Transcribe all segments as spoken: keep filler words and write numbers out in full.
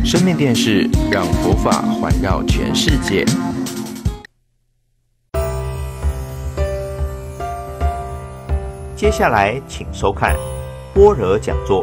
生命电视让佛法环绕全世界。接下来，请收看般若讲座。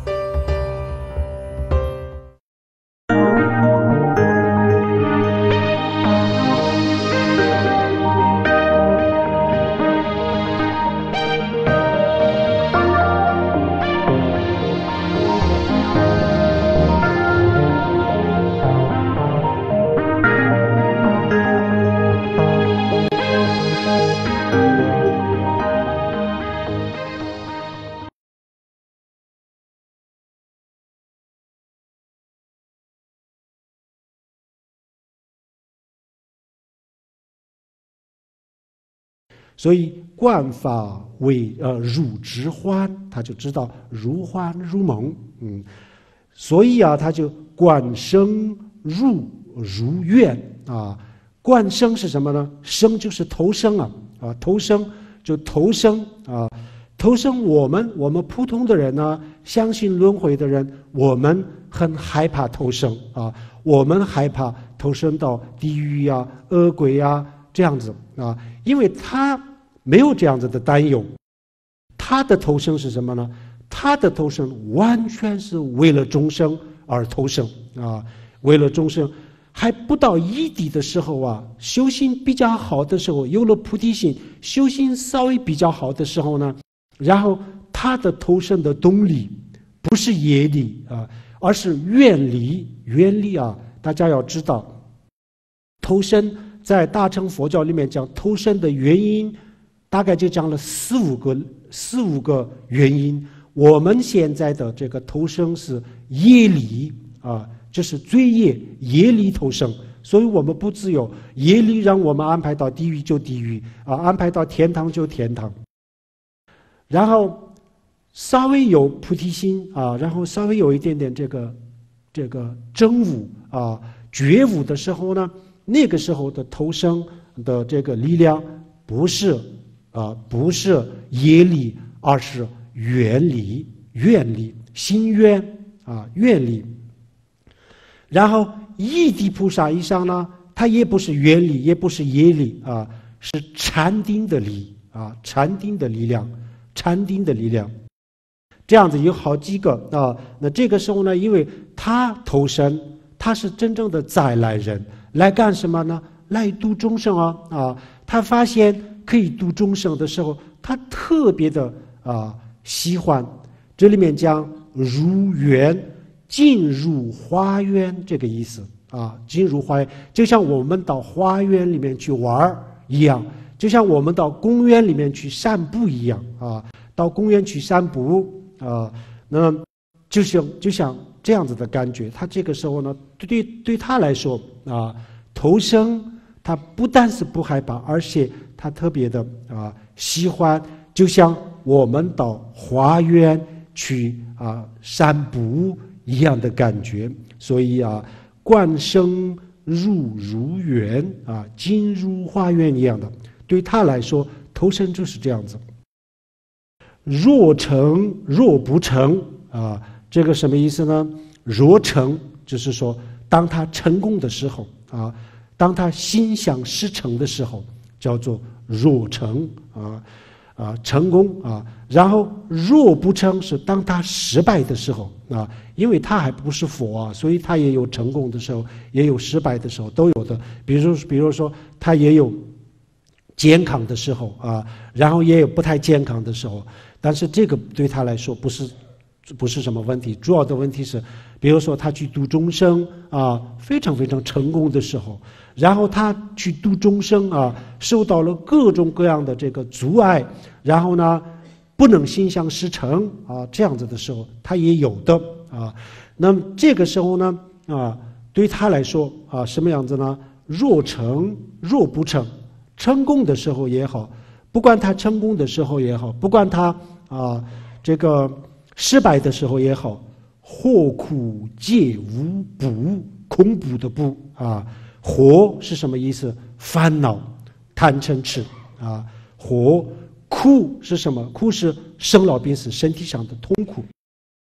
所以观法为呃汝直欢，他就知道如欢如梦，嗯，所以啊，他就观生入如愿啊。观生是什么呢？生就是投生啊，啊，投生就投生啊，投生我们我们普通的人呢，相信轮回的人，我们很害怕投生啊，我们害怕投生到地狱啊、恶鬼啊这样子啊，因为他没有这样子的担忧，他的投生是什么呢？他的投生完全是为了众生而投生啊，为了众生。还不到一地的时候啊，修行比较好的时候，有了菩提心，修行稍微比较好的时候呢，然后他的投生的动力不是业力啊，而是愿力。愿力啊，大家要知道，投生在大乘佛教里面讲投生的原因，大概就讲了四五个四五个原因。我们现在的这个投生是业力啊。这是罪业业力投生，所以我们不自由，业力让我们安排到地狱就地狱啊，安排到天堂就天堂。然后稍微有菩提心啊，然后稍微有一点点这个这个真悟啊觉悟的时候呢，那个时候的投生的这个力量不是啊不是业力，而是愿力愿力心愿啊愿力。然后一地菩萨以上呢，它也不是愿力，也不是业力啊，是禅定的力啊，禅定的力量，禅定的力量。这样子有好几个啊。那这个时候呢，因为他投生，他是真正的再来人，来干什么呢？来度众生啊啊！他发现可以度众生的时候，他特别的啊喜欢。这里面讲如愿。进入花园这个意思啊，进入花园就像我们到花园里面去玩一样，就像我们到公园里面去散步一样啊，到公园去散步啊，那就像就像这样子的感觉。他这个时候呢，对对他来说啊，投生他不但是不害怕，而且他特别的啊喜欢，就像我们到花园去啊散步一样的感觉。所以啊，观生入如园啊，进入花园一样的，对他来说，投生就是这样子。若成若不成啊，这个什么意思呢？若成就是说，当他成功的时候啊，当他心想事成的时候，叫做若成啊。啊，成功啊，然后若不成是当他失败的时候啊，因为他还不是佛啊，所以他也有成功的时候，也有失败的时候，都有的。比如，比如说他也有健康的时候啊，然后也有不太健康的时候，但是这个对他来说不是不是什么问题，主要的问题是，比如说他去度众生啊，非常非常成功的时候。然后他去度众生啊，受到了各种各样的这个阻碍，然后呢，不能心想事成啊，这样子的时候，他也有的啊。那么这个时候呢，啊，对他来说啊，什么样子呢？若成若不成，成功的时候也好，不管他成功的时候也好，不管他啊这个失败的时候也好，祸苦皆无怖，恐怖的怖啊。祸是什么意思？烦恼、贪嗔痴啊。祸苦是什么？苦是生老病死，身体上的痛苦。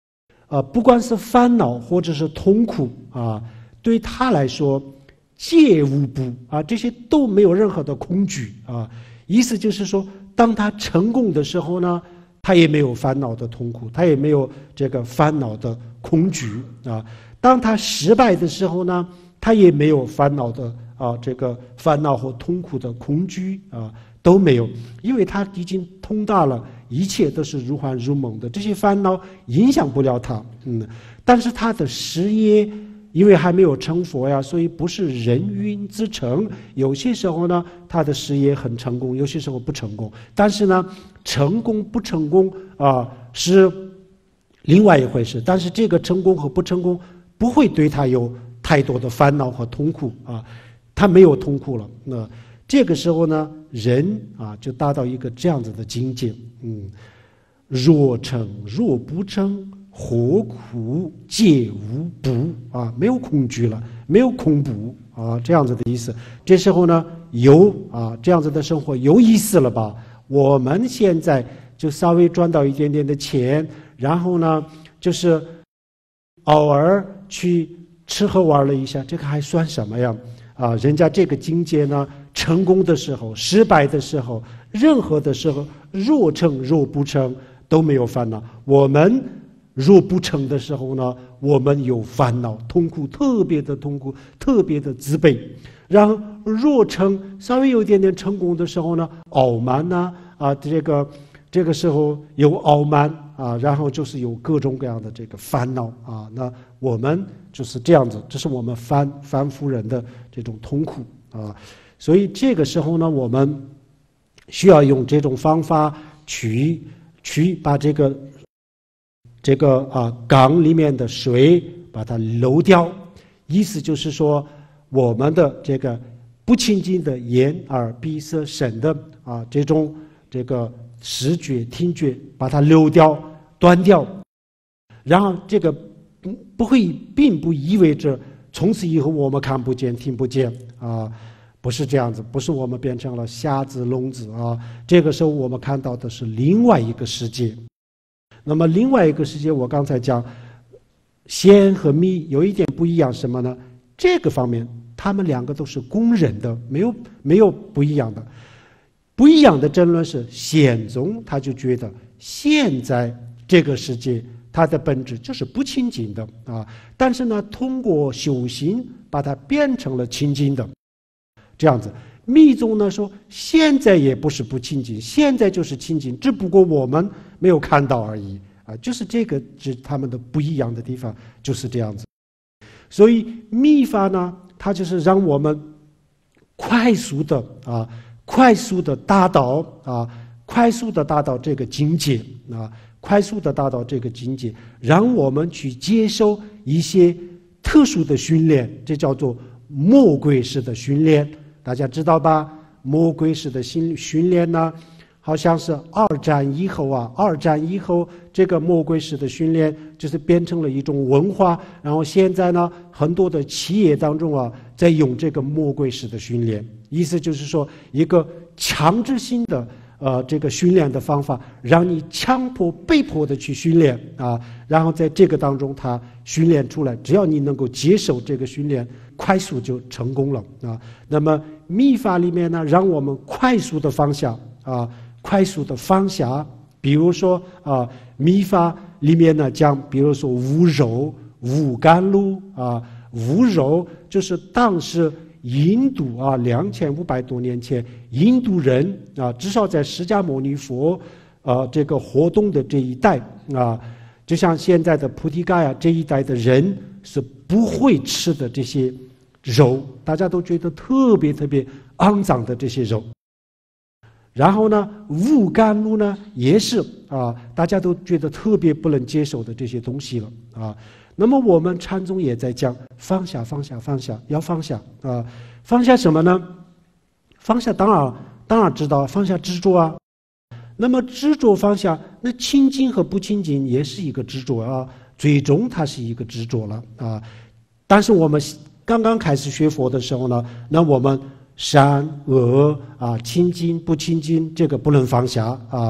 呃，不管是烦恼或者是痛苦啊，对他来说，皆无怖啊，这些都没有任何的恐惧啊。意思就是说，当他成功的时候呢，他也没有烦恼的痛苦，他也没有这个烦恼的恐惧啊。当他失败的时候呢，他也没有烦恼的啊这个烦恼或痛苦的恐惧啊都没有，因为他已经通达了，一切都是如幻如梦的，这些烦恼影响不了他。嗯，但是他的事业，因为还没有成佛呀，所以不是人云之成。有些时候呢，他的事业很成功，有些时候不成功。但是呢，成功不成功啊，是另外一回事。但是这个成功和不成功不会对他有太多的烦恼和痛苦啊，他没有痛苦了。那这个时候呢，人啊就达到一个这样子的境界。嗯，若成若不成，何苦皆无怖啊，没有恐惧了，没有恐怖啊，这样子的意思。这时候呢，有啊这样子的生活有意思了吧？我们现在就稍微赚到一点点的钱，然后呢，就是偶尔去吃喝玩了一下，这个还算什么呀？啊，人家这个境界呢，成功的时候、失败的时候、任何的时候，若成若不成都没有烦恼。我们若不成的时候呢，我们有烦恼、痛苦，特别的痛苦，特别的自卑。然后若成，稍微有一点点成功的时候呢，傲慢呐、啊，啊，这个这个时候有傲慢啊，然后就是有各种各样的这个烦恼啊。那我们就是这样子，这是我们凡凡夫人的这种痛苦啊。所以这个时候呢，我们需要用这种方法去去把这个。这个啊缸里面的水把它漏掉，意思就是说，我们的这个不清净的眼耳鼻舌身的啊这种这个视觉听觉把它漏掉断掉，然后这个不不会并不意味着从此以后我们看不见听不见啊，不是这样子，不是我们变成了瞎子聋子啊，这个时候我们看到的是另外一个世界。那么另外一个世界，我刚才讲仙和密有一点不一样，什么呢？这个方面他们两个都是公认的，没有没有不一样的。不一样的争论是，显宗他就觉得现在这个世界它的本质就是不清净的啊，但是呢，通过修行把它变成了清净的，这样子。密宗呢说，现在也不是不清净，现在就是清净，只不过我们没有看到而已啊，就是这个是他们的不一样的地方，就是这样子。所以密法呢，它就是让我们快速的啊，快速的达到啊，快速的达到这个境界啊，快速的达到这个境界，让我们去接受一些特殊的训练，这叫做魔鬼式的训练。大家知道吧？魔鬼式的训训练呢，好像是二战以后啊，二战以后这个魔鬼式的训练就是变成了一种文化，然后现在呢，很多的企业当中啊，在用这个魔鬼式的训练，意思就是说一个强制性的呃这个训练的方法，让你强迫被迫的去训练啊，然后在这个当中它训练出来，只要你能够接受这个训练，快速就成功了啊。那么密法里面呢，让我们快速的放下啊，快速的放下。比如说啊，密法里面呢讲，比如说无肉、无甘露啊，无肉就是当时印度啊，两千五百多年前，印度人啊，至少在释迦牟尼佛啊这个活动的这一代啊，就像现在的菩提伽呀这一代的人是不会吃的这些肉，大家都觉得特别特别肮脏的这些肉。然后呢，无甘露呢也是啊，大家都觉得特别不能接受的这些东西了啊。那么我们禅宗也在讲放下放下放下，要放下啊，放下什么呢？放下当然当然知道放下执着啊。那么执着放下，那清净和不清净也是一个执着啊，最终它是一个执着了啊。但是我们刚刚开始学佛的时候呢，那我们善恶啊，清净不清净，这个不能放下啊。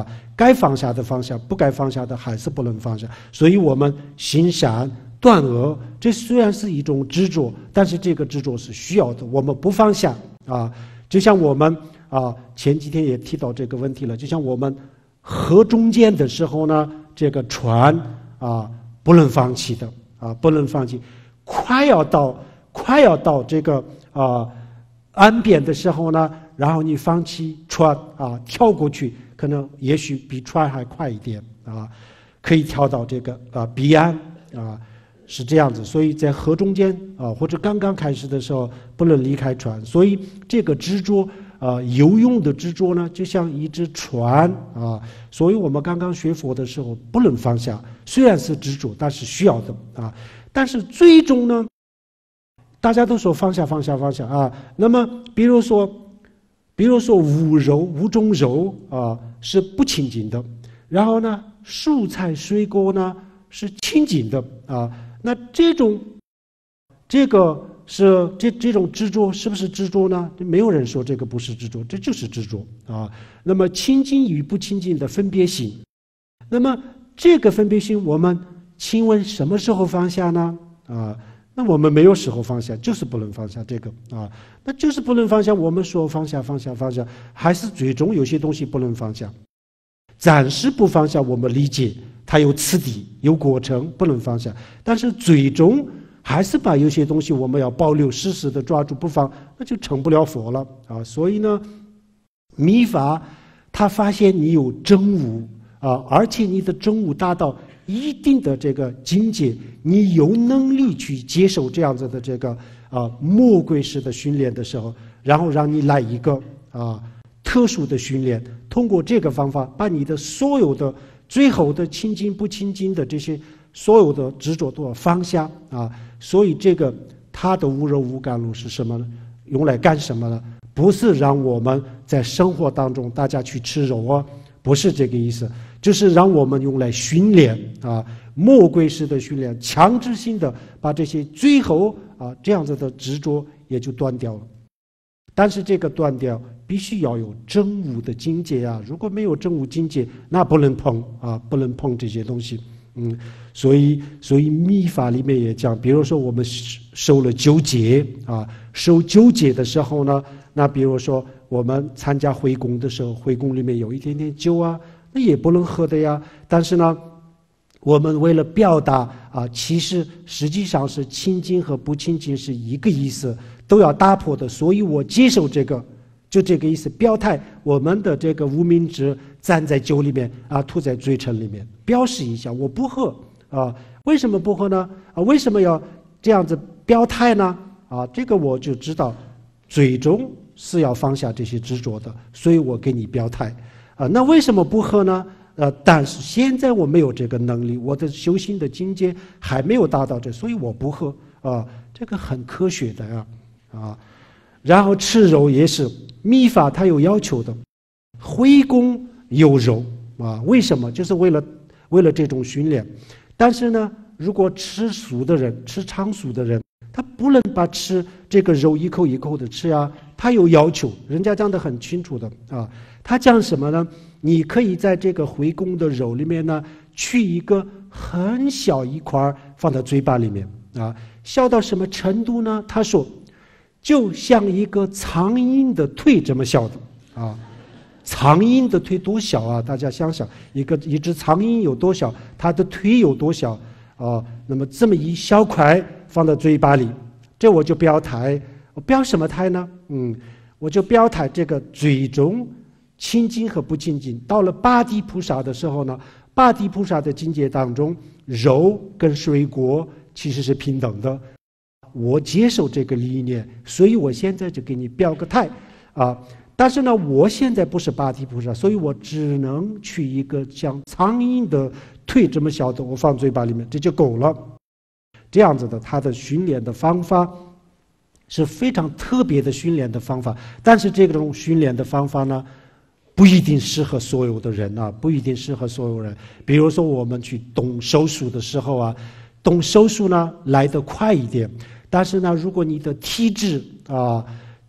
该放下的放下，不该放下的还是不能放下。所以我们行善断恶，这虽然是一种执着，但是这个执着是需要的，我们不放下啊。就像我们啊前几天也提到这个问题了，就像我们河中间的时候呢，这个船啊不能放弃的啊，不能放弃。快要到快要到这个啊岸边的时候呢，然后你放弃船啊，跳过去，可能也许比船还快一点啊，可以跳到这个啊彼岸啊，是这样子。所以在河中间啊，或者刚刚开始的时候不能离开船。所以这个执着啊，游泳的执着呢，就像一只船啊。所以我们刚刚学佛的时候不能放下，虽然是执着，但是需要的啊。但是最终呢，大家都说放下放下放下啊。那么比如说比如说五柔五种柔啊是不清净的，然后呢蔬菜水果呢是清净的啊。那这种这个是这这种执着是不是执着呢？没有人说这个不是执着，这就是执着啊。那么清净与不清净的分别心，那么这个分别心我们请问什么时候放下呢？啊，那我们没有时候放下，就是不能放下这个啊，那就是不能放下。我们说放下放下放下，还是最终有些东西不能放下。暂时不放下，我们理解它有次第有过程，不能放下。但是最终还是把有些东西我们要保留，死死的抓住不放，那就成不了佛了啊。所以呢，密法他发现你有真悟啊，而且你的真悟达到一定的这个境界，你有能力去接受这样子的这个啊魔鬼式的训练的时候，然后让你来一个啊特殊的训练，通过这个方法把你的所有的最后的清净不清净的这些所有的执着都要放下啊。所以这个他的无柔无甘露是什么呢？用来干什么呢？不是让我们在生活当中大家去吃肉啊，不是这个意思，就是让我们用来训练啊，魔鬼式的训练，强制性的把这些最后啊这样子的执着也就断掉了。但是这个断掉必须要有真悟的境界啊，如果没有真悟境界，那不能碰啊，不能碰这些东西。嗯，所以所以密法里面也讲，比如说我们受了九戒啊，受九戒的时候呢，那比如说我们参加会供的时候，会供里面有一点点酒啊，那也不能喝的呀。但是呢，我们为了表达啊，其实实际上是清净和不清净是一个意思，都要打破的。所以我接受这个，就这个意思，表态我们的这个无名指蘸在酒里面啊，吐在嘴唇里面，表示一下我不喝啊。为什么不喝呢？啊，为什么要这样子表态呢？啊，这个我就知道，最终是要放下这些执着的，所以我给你表态啊。那为什么不喝呢？呃，但是现在我没有这个能力，我的修行的境界还没有达到这，所以我不喝啊。这个很科学的呀，啊。然后吃肉也是密法，它有要求的，会供有肉啊，为什么？就是为了为了这种训练。但是呢，如果吃素的人，吃长素的人，他不能把吃这个肉一口一口的吃啊，他有要求，人家讲得很清楚的啊。他讲什么呢？你可以在这个会供的肉里面呢，取一个很小一块放到嘴巴里面啊，小到什么程度呢？他说，就像一个苍蝇的腿这么小的啊。苍蝇的腿多小啊！大家想想，一个一只苍蝇有多小，它的腿有多小啊？那么这么一小块放到嘴巴里，这我就表态，我表什么态呢？嗯，我就表态这个最终清净和不清净。到了八地菩萨的时候呢，八地菩萨的境界当中，肉跟水果其实是平等的。我接受这个理念，所以我现在就给你表个态啊。但是呢，我现在不是八地菩萨，所以我只能取一个像苍蝇的腿这么小的，我放嘴巴里面，这就够了。这样子的，他的训练的方法是非常特别的训练的方法。但是这种训练的方法呢，不一定适合所有的人啊，不一定适合所有人。比如说我们去动手术的时候啊，动手术呢来得快一点，但是呢，如果你的体质啊，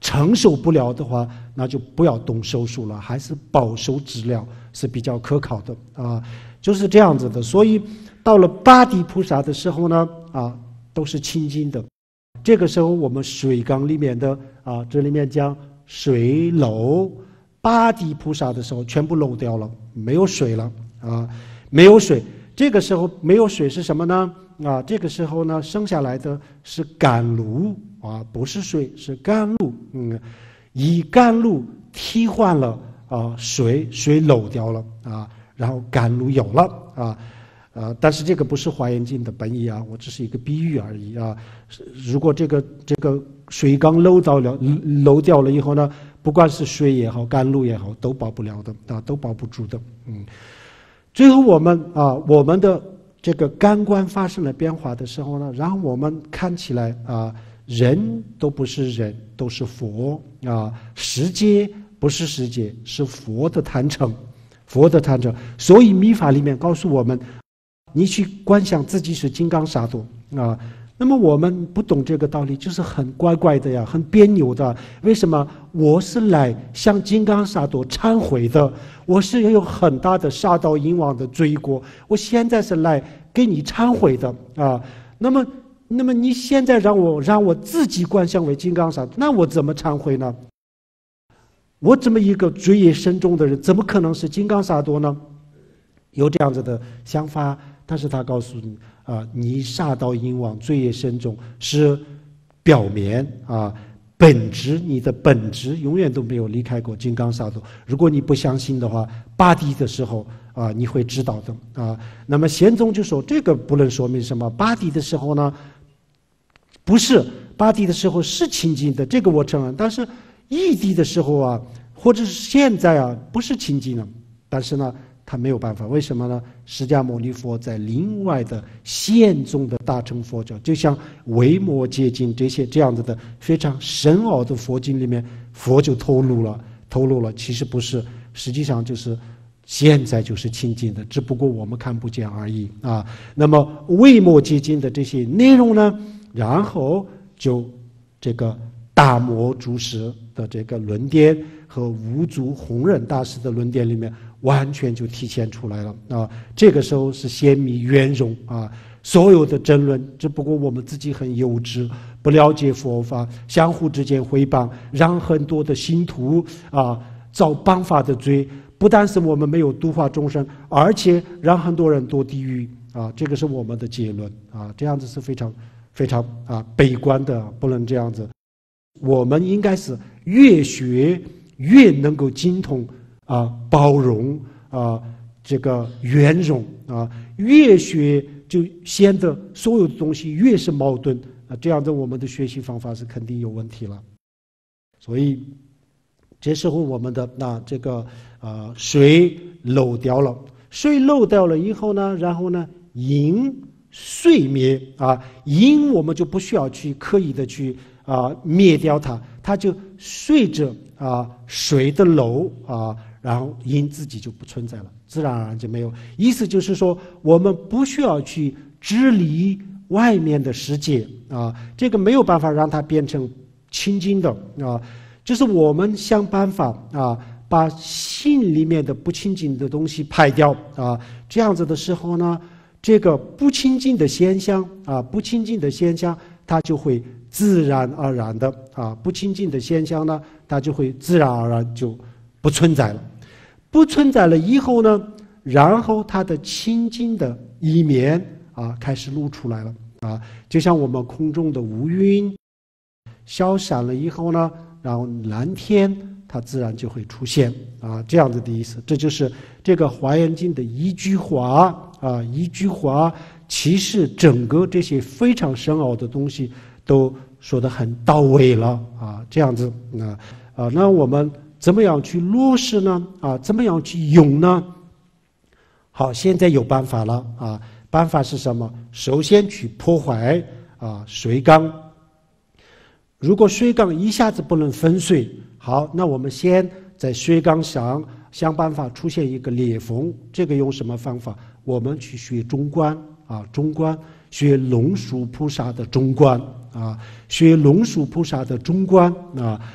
承受不了的话，那就不要动手术了，还是保守治疗是比较可靠的啊，就是这样子的。所以到了八地菩萨的时候呢，啊，都是清净的。这个时候我们水缸里面的啊，这里面讲水漏，八地菩萨的时候全部漏掉了，没有水了啊，没有水。这个时候没有水是什么呢？啊，这个时候呢，生下来的是甘露啊，不是水，是甘露。嗯，以甘露替换了啊水，水漏掉了啊，然后甘露有了啊。啊，但是这个不是《华严经》的本意啊，我只是一个比喻而已啊。如果这个这个水缸漏到了漏掉了以后呢，不管是水也好，甘露也好，都保不了的啊，都保不住的。嗯，最后我们啊，我们的这个感官发生了变化的时候呢，然后我们看起来啊，人都不是人，都是佛啊，世界不是世界，是佛的坛城，佛的坛城。所以密法里面告诉我们，你去观想自己是金刚萨埵啊，那么我们不懂这个道理，就是很怪怪的呀，很别扭的。为什么？我是来向金刚萨埵忏悔的，我是有很大的杀盗淫妄的罪过，我现在是来给你忏悔的啊。那么，那么你现在让我让我自己观想为金刚萨埵，那我怎么忏悔呢？我这么一个罪业深重的人，怎么可能是金刚萨埵呢？有这样子的想法。但是他告诉你啊，你杀盗淫妄罪业深重是表面啊，本质你的本质永远都没有离开过金刚萨埵。如果你不相信的话，八地的时候啊，你会知道的啊。那么贤宗就说这个不能说明什么，八地的时候呢，不是八地的时候是清净的，这个我承认。但是异地的时候啊，或者是现在啊，不是清净的。但是呢，他没有办法，为什么呢？释迦牟尼佛在另外的宪宗的大乘佛教，就像维摩诘经这些这样子的非常深奥的佛经里面，佛就透露了，透露了，其实不是，实际上就是现在就是清净的，只不过我们看不见而已啊。那么维摩诘经的这些内容呢，然后就这个大摩祖师的这个论点和五祖弘忍大师的论点里面，完全就体现出来了啊！这个时候是显密圆融啊，所有的争论，只不过我们自己很幼稚，不了解佛法，相互之间诽谤，让很多的信徒啊造谤法的罪。不但是我们没有度化众生，而且让很多人堕地狱啊！这个是我们的结论啊！这样子是非常非常啊悲观的，不能这样子。我们应该是越学越能够精通啊，包容啊，这个圆融啊，越学就显得所有的东西越是矛盾啊，这样的我们的学习方法是肯定有问题了。所以这时候我们的那这个呃水漏掉了，水漏掉了以后呢，然后呢淫碎灭啊，淫我们就不需要去刻意的去啊灭掉它，它就随着啊水的漏啊，然后淫自己就不存在了，自然而然就没有。意思就是说，我们不需要去治理外面的世界啊，这个没有办法让它变成清净的啊，就是我们想办法啊，把心里面的不清净的东西排掉啊，这样子的时候呢，这个不清净的现象啊，不清净的现象，它就会自然而然的啊，不清净的现象呢，它就会自然而然就不存在了。不存在了以后呢，然后它的清净的一面啊开始露出来了啊，就像我们空中的乌云消散了以后呢，然后蓝天它自然就会出现啊，这样子的意思。这就是这个《华严经》的一句话啊，一句话，其实整个这些非常深奥的东西都说得很到位了啊，这样子啊啊，那我们怎么样去落实呢？啊，怎么样去用呢？好，现在有办法了啊！办法是什么？首先去破坏啊水缸。如果水缸一下子不能粉碎，好，那我们先在水缸上想办法出现一个裂缝。这个用什么方法？我们去学中观啊，中观，学龙树菩萨的中观啊，学龙树菩萨的中观啊。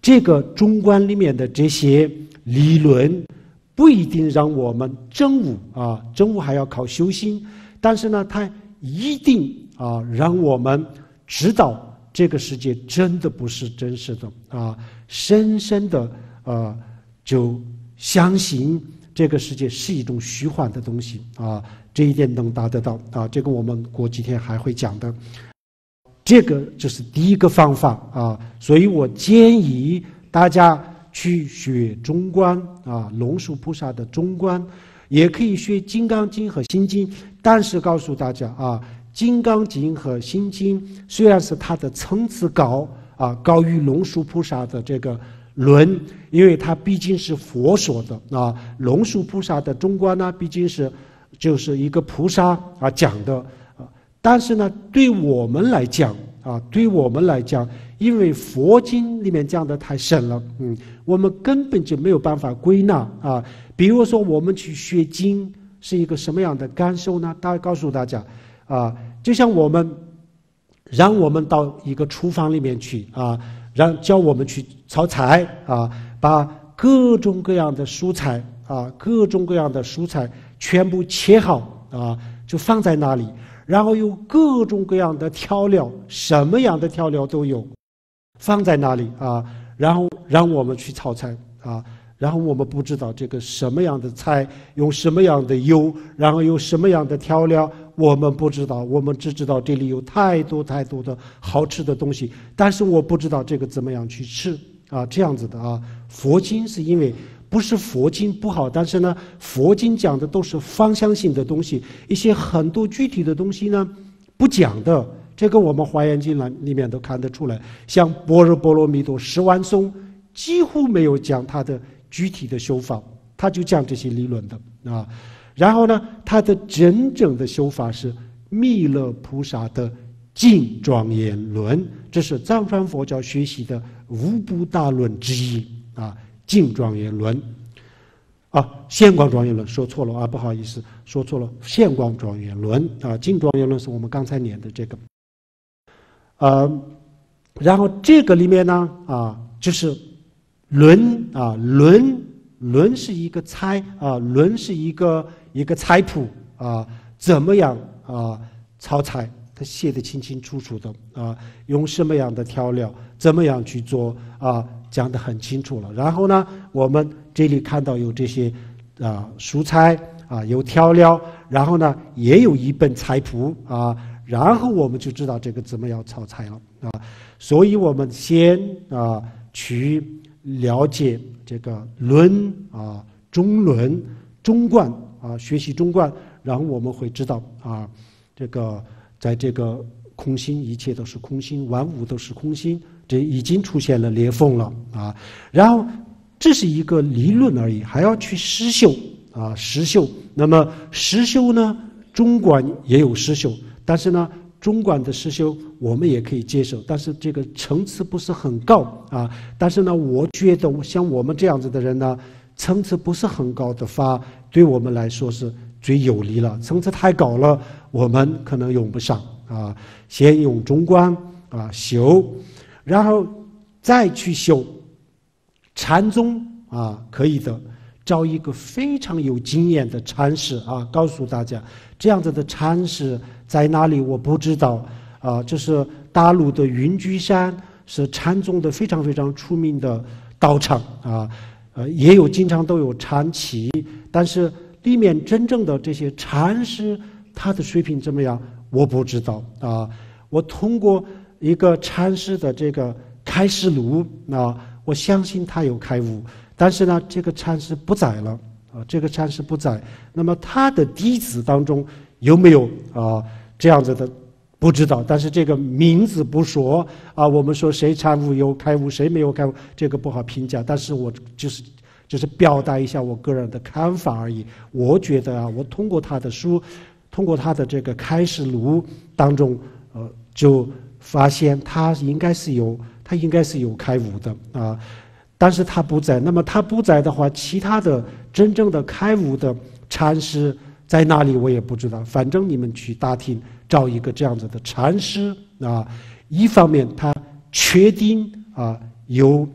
这个中观里面的这些理论不一定让我们证悟啊，证悟还要靠修心，但是呢，它一定啊让我们知道这个世界真的不是真实的啊，深深的啊就相信这个世界是一种虚幻的东西啊，这一点能达得到啊，这个我们过几天还会讲的。这个就是第一个方法啊，所以我建议大家去学中观啊，龙树菩萨的中观，也可以学《金刚经》和《心经》，但是告诉大家啊，《金刚经》和《心经》虽然是它的层次高啊，高于龙树菩萨的这个论，因为它毕竟是佛说的啊，龙树菩萨的中观呢，毕竟是就是一个菩萨啊讲的。但是呢，对我们来讲啊，对我们来讲，因为佛经里面讲的太深了，嗯，我们根本就没有办法归纳啊。比如说，我们去学经是一个什么样的感受呢？大概告诉大家啊，就像我们让我们到一个厨房里面去啊，让叫我们去炒菜啊，把各种各样的蔬菜啊，各种各样的蔬菜全部切好啊，就放在那里。然后有各种各样的调料，什么样的调料都有，放在那里啊，然后让我们去炒菜啊，然后我们不知道这个什么样的菜用什么样的油，然后有什么样的调料，我们不知道，我们只知道这里有太多太多的好吃的东西，但是我不知道这个怎么样去吃啊，这样子的啊。佛经是因为不是佛经不好，但是呢，佛经讲的都是方向性的东西，一些很多具体的东西呢不讲的。这个我们华严经里面都看得出来，像般若波罗蜜多十万颂几乎没有讲它的具体的修法，他就讲这些理论的啊。然后呢，他的真正的修法是弥勒菩萨的净庄严论，这是藏传佛教学习的五部大论之一啊。净庄严论啊，现光庄严论说错了啊，不好意思，说错了，现光庄严论啊，净庄严论是我们刚才念的这个，呃，然后这个里面呢啊，就是论啊，论论是一个菜啊，论是一个一个菜谱啊，怎么样啊炒菜，他写得清清楚楚的啊，用什么样的调料，怎么样去做啊。讲得很清楚了，然后呢，我们这里看到有这些啊蔬菜啊，有调料，然后呢也有一本菜谱啊，然后我们就知道这个怎么样炒菜了啊。所以我们先啊去了解这个论啊中论中观啊，学习中观，然后我们会知道啊，这个在这个空心，一切都是空心，万物都是空心。这已经出现了裂缝了啊，然后这是一个理论而已，还要去实修啊，实修。那么实修呢，中观也有实修，但是呢，中观的实修我们也可以接受，但是这个层次不是很高啊。但是呢，我觉得像我们这样子的人呢，层次不是很高的法，对我们来说是最有利了。层次太高了，我们可能用不上啊。先用中观啊修。然后再去修禅宗啊，可以的，找一个非常有经验的禅师啊，告诉大家这样子的禅师在哪里我不知道啊，这是大陆的云居山，是禅宗的非常非常出名的道场啊，呃，也有经常都有禅期，但是里面真正的这些禅师他的水平怎么样我不知道啊，我通过一个禅师的这个开示录啊，我相信他有开悟，但是呢，这个禅师不在了啊，这个禅师不在，那么他的弟子当中有没有啊这样子的不知道，但是这个名字不说啊，我们说谁禅悟有开悟，谁没有开悟，这个不好评价，但是我就是就是表达一下我个人的看法而已。我觉得啊，我通过他的书，通过他的这个开示录当中，呃，就发现他应该是有，他应该是有开悟的啊，但是他不在。那么他不在的话，其他的真正的开悟的禅师在哪里我也不知道。反正你们去打听，找一个这样子的禅师啊。一方面他确定啊有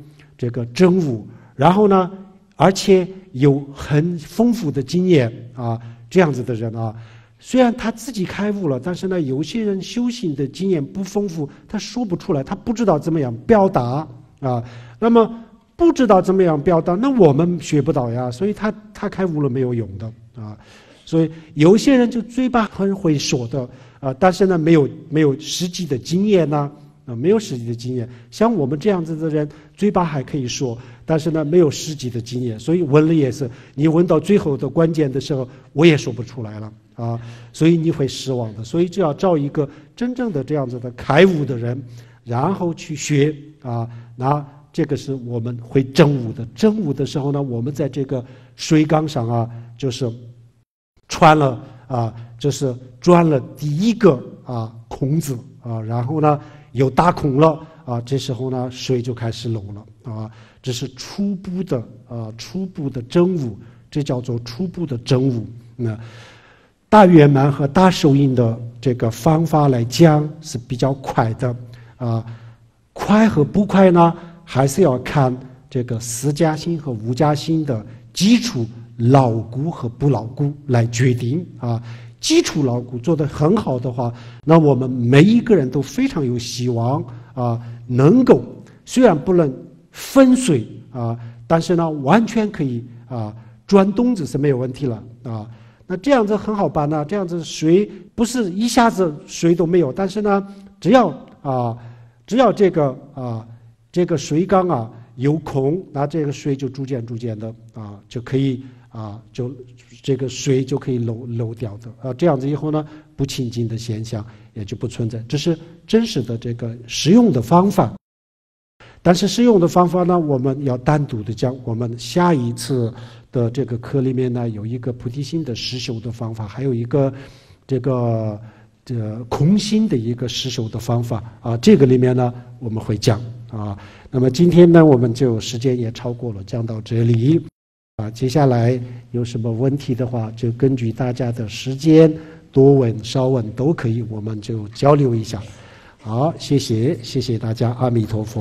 这个真武，然后呢，而且有很丰富的经验啊，这样子的人啊，虽然他自己开悟了，但是呢，有些人修行的经验不丰富，他说不出来，他不知道怎么样表达啊。那么不知道怎么样表达，那我们学不到呀，所以他他开悟了没有用的啊。所以有些人就嘴巴很会说的啊，但是呢，没有没有实际的经验呢。啊，没有实际的经验，像我们这样子的人，嘴巴还可以说，但是呢，没有实际的经验，所以问了也是，你问到最后的关键的时候，我也说不出来了啊，所以你会失望的。所以就要找一个真正的这样子的开悟的人，然后去学啊，那这个是我们会真悟的。真悟的时候呢，我们在这个水缸上啊，就是穿了啊，就是钻了第一个啊孔子啊，然后呢。有大孔了啊，这时候呢，水就开始漏了啊。这是初步的啊，初步的真悟，这叫做初步的真悟。那大圆满和大手印的这个方法来讲是比较快的啊，快和不快呢，还是要看这个四加心和五加心的基础牢固和不牢固来决定啊。基础牢固做得很好的话，那我们每一个人都非常有希望啊，能够虽然不能分水啊，但是呢，完全可以啊钻洞子是没有问题了啊。那这样子很好办呢，这样子水不是一下子水都没有，但是呢，只要啊只要这个啊这个水缸啊有孔，那这个水就逐渐逐渐的啊就可以。啊，就这个水就可以漏漏掉的啊，这样子以后呢，不清净的现象也就不存在。这是真实的这个实用的方法。但是实用的方法呢，我们要单独的讲。我们下一次的这个课里面呢，有一个菩提心的实修的方法，还有一个这个这个空心的一个实修的方法啊。这个里面呢，我们会讲啊。那么今天呢，我们就时间也超过了，讲到这里。啊，接下来有什么问题的话，就根据大家的时间，多问少问都可以，我们就交流一下。好，谢谢，谢谢大家，阿弥陀佛。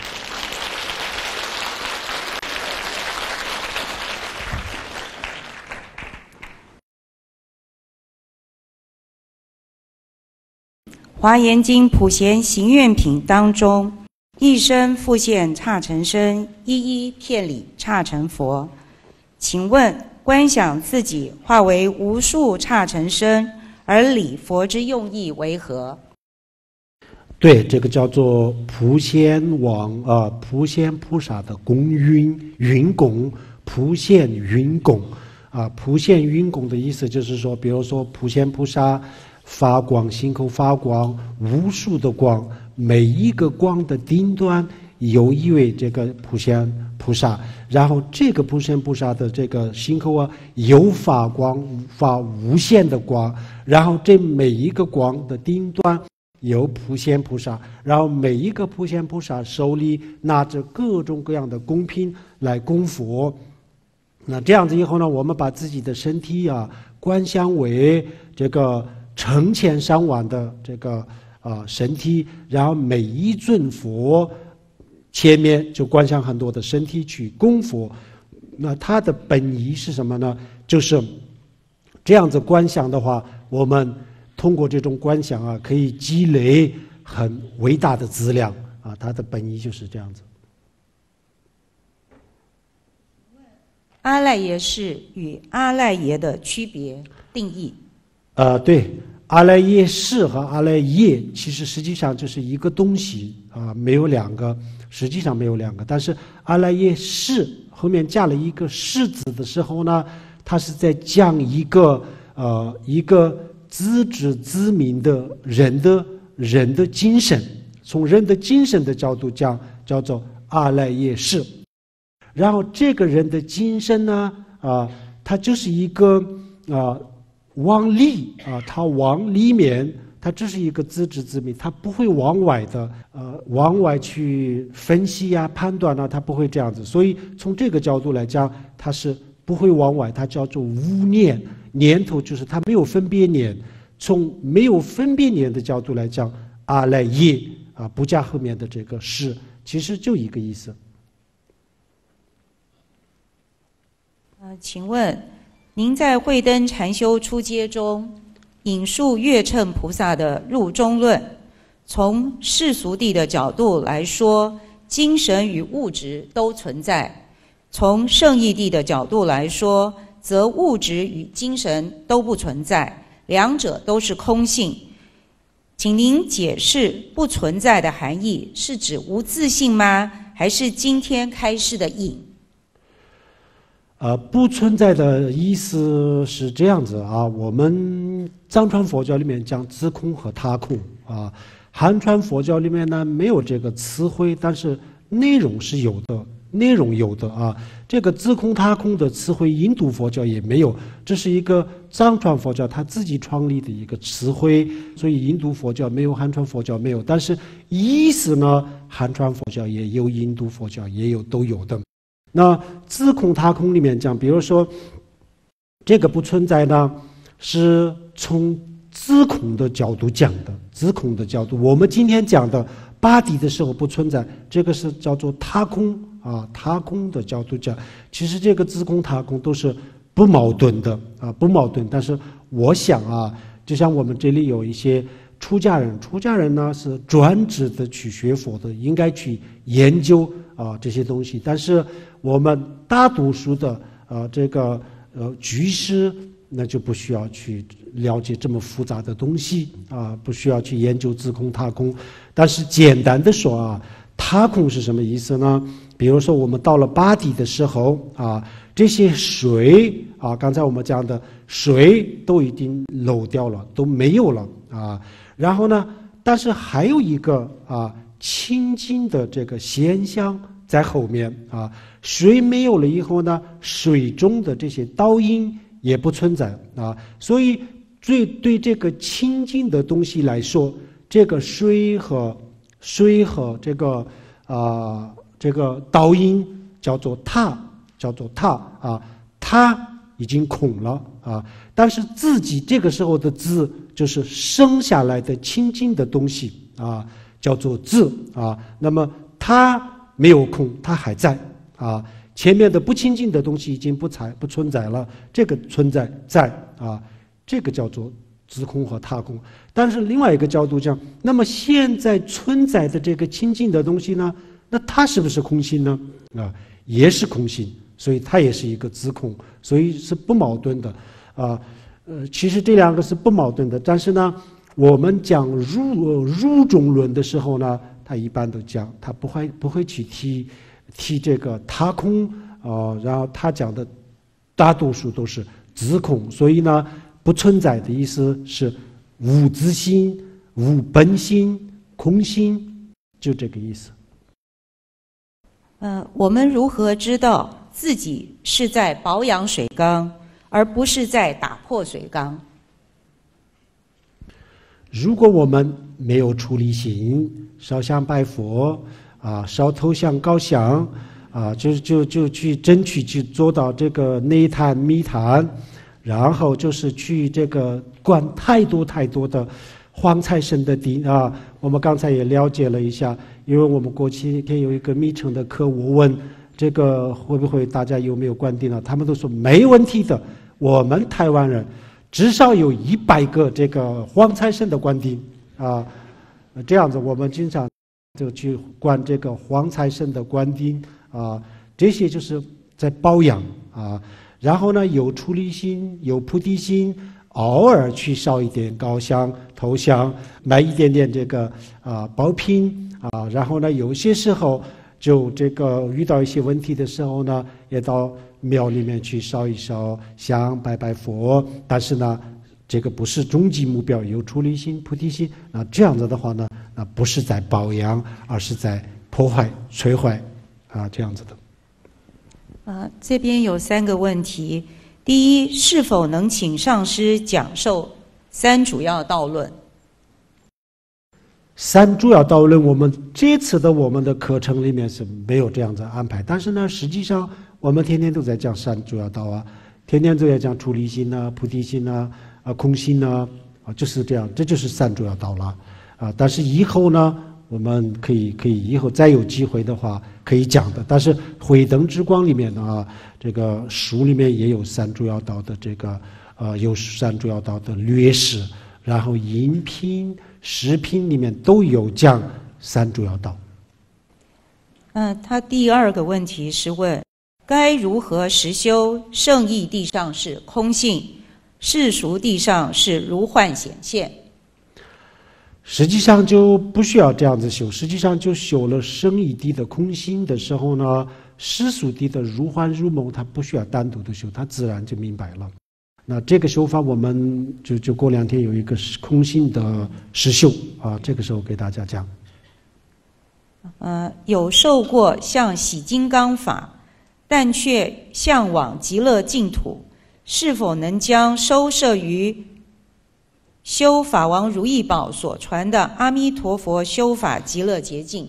华严经普贤行愿品当中，一生复现刹尘身，一一遍礼刹尘佛。请问，观想自己化为无数刹尘身，而礼佛之用意为何？ 对，这个叫做普贤王啊，普贤菩萨的供云云供，普贤云供啊，普贤云供的意思就是说，比如说普贤菩萨发光，心口发光，无数的光，每一个光的顶端有一位这个普贤菩萨，然后这个普贤菩萨的这个心口啊有发光，发无限的光，然后这每一个光的顶端有普贤菩萨，然后每一个普贤菩萨手里拿着各种各样的供品来供佛。那这样子以后呢，我们把自己的身体啊观想为这个成千上万的这个啊、呃、身体，然后每一尊佛前面就观想很多的身体去供佛。那它的本意是什么呢？就是这样子观想的话，我们通过这种观想啊，可以积累很伟大的资粮啊。它的本意就是这样子。 阿赖耶识与阿赖耶的区别定义。 呃，对，阿赖耶识和阿赖耶其实实际上就是一个东西啊，没有两个，实际上没有两个。但是阿赖耶识后面加了一个识字的时候呢，它是在讲一个呃一个自知自明的人的人的精神，从人的精神的角度讲，叫做阿赖耶识。然后这个人的精神呢，啊，他就是一个啊。往里啊，他往里面，他只是一个自知自明，他不会往外的，呃，往外去分析呀、判断啊，他不会这样子。所以从这个角度来讲，他是不会往外，它叫做无念，念头就是他没有分别念。从没有分别念的角度来讲，阿赖耶啊，不加后面的这个是，其实就一个意思。 呃，请问您在慧灯禅修初阶中引述月称菩萨的入中论，从世俗谛的角度来说，精神与物质都存在；从圣义谛的角度来说，则物质与精神都不存在，两者都是空性。请您解释不存在的含义，是指无自性吗？还是今天开示的隐？ 呃，不存在的意思是这样子啊，我们藏传佛教里面讲自空和他空啊，汉传佛教里面呢没有这个词汇，但是内容是有的，内容有的啊。这个自空他空的词汇，印度佛教也没有，这是一个藏传佛教他自己创立的一个词汇，所以印度佛教没有，汉传佛教没有，但是意思呢，汉传佛教也有，印度佛教也有，都有的。那自空他空里面讲，比如说这个不存在呢，是从自空的角度讲的，自空的角度。我们今天讲的八谛的时候不存在，这个是叫做他空啊，他空的角度讲。其实这个自空他空都是不矛盾的啊，不矛盾。但是我想啊，就像我们这里有一些出家人，出家人呢是专职的去学佛的，应该去研究啊这些东西。但是我们大多数的呃这个呃居士，那就不需要去了解这么复杂的东西啊，不需要去研究自空他空。但是简单的说啊，他空是什么意思呢？比如说我们到了八谛的时候啊，这些水啊，刚才我们讲的水都已经漏掉了，都没有了啊。然后呢，但是还有一个啊清净的这个现象在后面啊，水没有了以后呢，水中的这些倒影也不存在啊，所以对对这个清净的东西来说，这个水和水和这个啊、呃、这个倒影叫做他，叫做他啊，他已经空了啊，但是自己这个时候的自就是生下来的清净的东西啊，叫做自啊，那么他没有空，它还在啊。前面的不清净的东西已经不在不存在了，这个存在在啊，这个叫做自空和他空。但是另外一个角度讲，那么现在存在的这个清净的东西呢，那它是不是空性呢？啊，也是空性，所以它也是一个自空，所以是不矛盾的啊。呃，其实这两个是不矛盾的，但是呢，我们讲入入中论的时候呢，他一般都讲，他不会不会去提提这个他空啊、呃，然后他讲的大多数都是自空，所以呢，不存在的意思是无自性、无本性、空性，就这个意思。 呃，我们如何知道自己是在保养水缸，而不是在打破水缸？ 如果我们没有出离心，烧香拜佛啊，烧头香高香啊，就就就去争取去做到这个内坛密坛，然后就是去这个管太多太多的黄财神的地啊。我们刚才也了解了一下，因为我们过去天有一个密乘的课，我问这个会不会大家有没有灌顶了，他们都说没问题的。我们台湾人至少有一百个这个黄财神的灌顶啊，这样子我们经常就去灌这个黄财神的灌顶啊，这些就是在保养啊。然后呢，有出离心，有菩提心，偶尔去烧一点高香、头香，买一点点这个啊宝品啊。然后呢，有些时候就这个遇到一些问题的时候呢，也到庙里面去烧一烧香，拜拜佛。但是呢，这个不是终极目标，有出离心、菩提心。那这样子的话呢，那不是在保养，而是在破坏、摧毁啊，这样子的。 啊，这边有三个问题。第一，是否能请上师讲授三主要道论？ 三主要道论，我们这次的我们的课程里面是没有这样子安排，但是呢，实际上我们天天都在讲三主要道啊，天天都在讲出离心啊、菩提心啊、啊空心啊，啊就是这样，这就是三主要道了啊。但是以后呢， 我们可以可以以后再有机会的话可以讲的。但是《慧灯之光》里面啊，这个书里面也有三主要道的这个呃有三主要道的略识，然后音频、视频里面都有讲三主要道。 嗯，他第二个问题是问：该如何实修圣义地上是空性，世俗地上是如幻显现？ 实际上就不需要这样子修，实际上就修了圣义地的空性的时候呢，世俗地的如幻如梦，它不需要单独的修，它自然就明白了。那这个修法，我们就就过两天有一个空性的实修啊，这个时候给大家讲。 呃，有受过像洗金刚法，但却向往极乐净土，是否能将收摄于修法王如意宝所传的阿弥陀佛修法极乐捷径？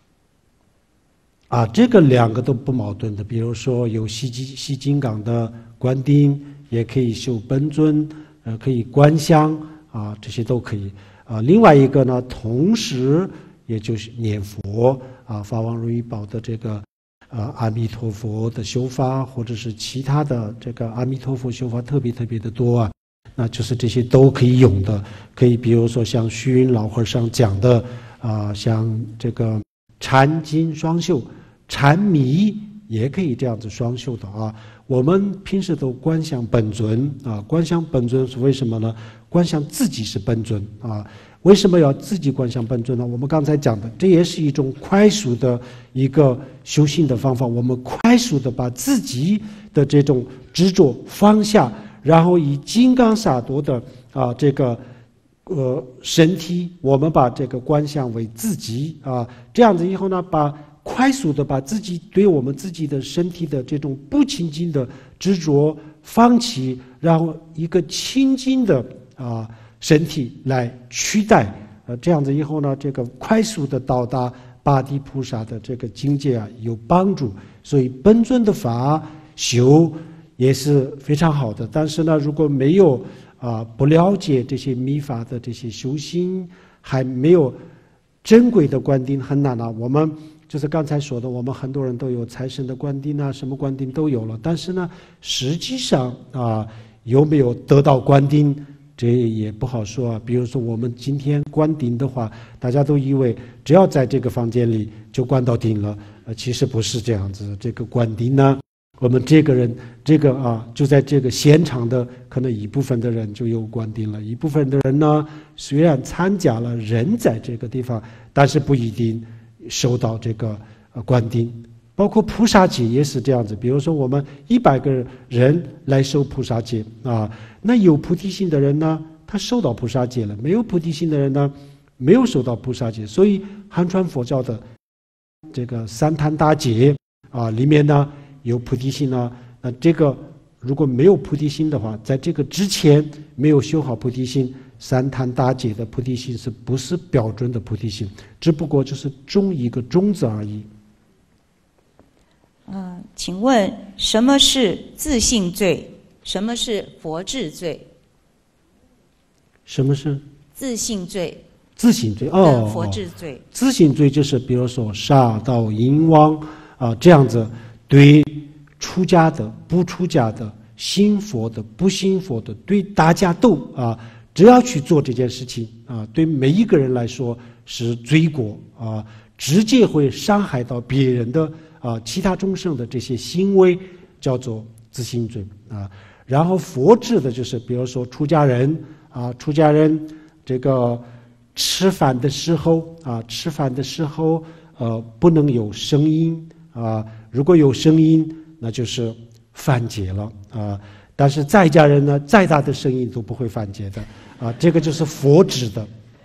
啊，这个两个都不矛盾的。比如说有洗金洗金刚的观顶，也可以修本尊，呃，可以观香啊，这些都可以啊。另外一个呢，同时也就是念佛啊，法王如意宝的这个啊阿弥陀佛的修法，或者是其他的这个阿弥陀佛修法特别特别的多啊。那就是这些都可以用的，可以比如说像虚云老和尚讲的啊、呃，像这个禅经双修、禅密也可以这样子双修的啊。我们平时都观想本尊啊，观想本尊是为什么呢？观想自己是本尊啊。为什么要自己观想本尊呢？我们刚才讲的，这也是一种快速的一个修行的方法。我们快速的把自己的这种执着放下。然后以金刚萨埵的啊这个呃身体，我们把这个观想为自己啊，这样子以后呢，把快速的把自己对我们自己的身体的这种不清净的执着放弃，然后一个清净的啊身体来取代，呃这样子以后呢，这个快速的到达八地菩萨的这个境界啊有帮助，所以本尊的法修也是非常好的，但是呢，如果没有啊、呃、不了解这些密法的这些修行，还没有珍贵的观顶，很难啊。我们就是刚才说的，我们很多人都有财神的观顶啊，什么观顶都有了，但是呢，实际上啊、呃、有没有得到观顶，这也不好说啊。比如说我们今天观顶的话，大家都以为只要在这个房间里就观到顶了，呃，其实不是这样子。这个观顶呢，我们这个人，这个啊，就在这个现场的，可能一部分的人就有观顶了，一部分的人呢，虽然参加了，人在这个地方，但是不一定收到这个呃观顶。包括菩萨戒也是这样子，比如说我们一百个人来受菩萨戒啊，那有菩提心的人呢，他受到菩萨戒了；没有菩提心的人呢，没有受到菩萨戒。所以汉传佛教的这个三坛大戒啊，里面呢。有菩提心呢，那这个如果没有菩提心的话，在这个之前没有修好菩提心，三坛大戒的菩提心是不是标准的菩提心？只不过就是种一个种子而已。 嗯、呃，请问什么是自性罪？什么是佛智罪？ 什么是自性罪？ 自性罪哦， 佛智罪。 自性罪就是比如说杀盗淫妄啊这样子。对出家的、不出家的、信佛的、不信佛的，对大家都啊，只要去做这件事情啊，对每一个人来说是罪过啊，直接会伤害到别人的啊，其他众生的这些行为叫做自性罪啊。然后佛制的就是，比如说出家人啊，出家人这个吃饭的时候啊，吃饭的时候呃不能有声音啊。如果有声音，那就是犯戒了啊！但是在家人呢，再大的声音都不会犯戒的啊！这个就是佛指的。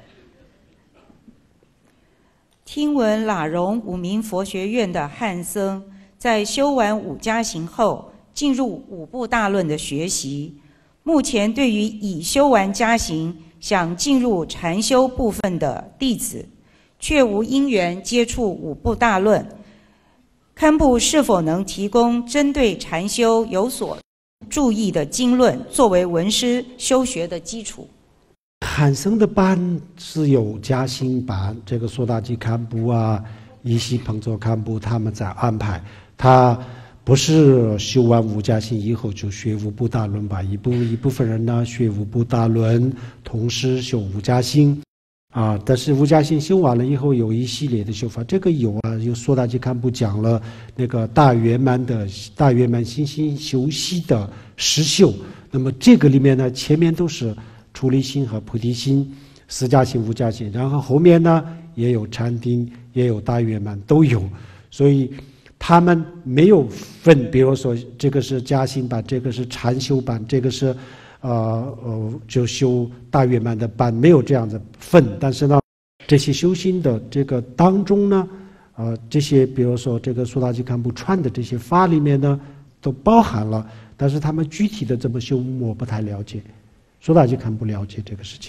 听闻喇荣五明佛学院的汉僧，在修完五加行后，进入五部大论的学习。目前对于已修完加行，想进入禅修部分的弟子，却无因缘接触五部大论。堪布是否能提供针对禅修有所注意的经论，作为文师修学的基础？ 产生的班是有加薪班，这个苏大吉堪布啊、伊西彭佐堪布他们在安排。他不是修完五加薪以后就学五部大论吧？一部一部分人呢学五部大论，同时修五加薪。啊，但是五加薪修完了以后，有一系列的修法，这个有啊，有苏大吉堪布讲了那个大圆满的大圆满心心修习的实修。那么这个里面呢，前面都是出离心和菩提心，四加薪、五加薪，然后后面呢也有禅定，也有大圆满，都有。所以他们没有分，比如说这个是加薪班，这个是禅修班，这个是。呃呃，就修大圆满的班，没有这样子分。但是呢，这些修心的这个当中呢，呃，这些比如说这个苏大吉堪布传的这些法里面呢，都包含了。但是他们具体的怎么修，我不太了解。苏大吉堪布了解这个事情。